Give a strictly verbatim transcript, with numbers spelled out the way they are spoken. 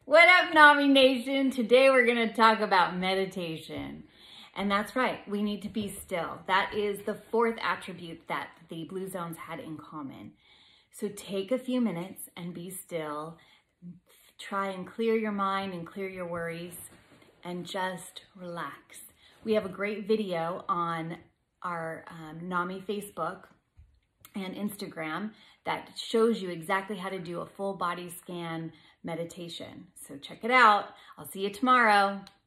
What up, NAMI Nation? Today we're going to talk about meditation. And that's right, we need to be still. That is the fourth attribute that the Blue Zones had in common. So take a few minutes and be still. Try and clear your mind and clear your worries and just relax. We have a great video on our um, NAMI Facebook and Instagram that shows you exactly how to do a full body scan meditation. So check it out. I'll see you tomorrow.